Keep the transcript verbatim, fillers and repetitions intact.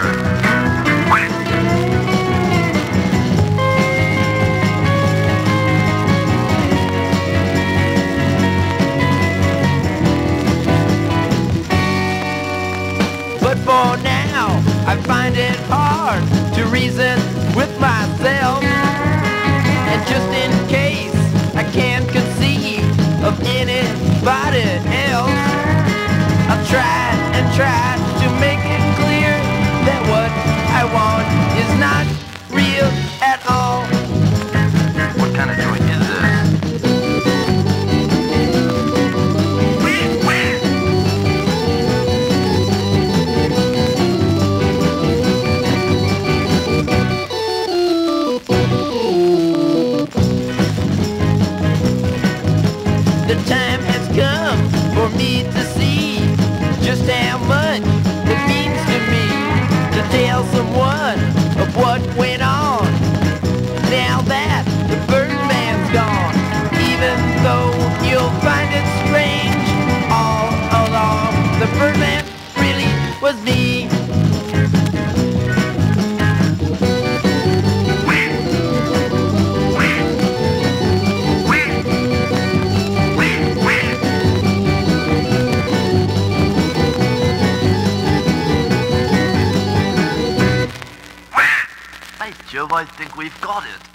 But for now, I find it hard to reason with myself. And just in case I can't conceive of anybody else, I'll try and try to make it clear that what I want is not real at all. What kind of joint is this? The time has come for me to see just how much it means to me to tell someone of what went on. Now that the Birdman's gone, even though you'll find it strange, all along the Birdman really was me. Hey, Joe, I think we've got it.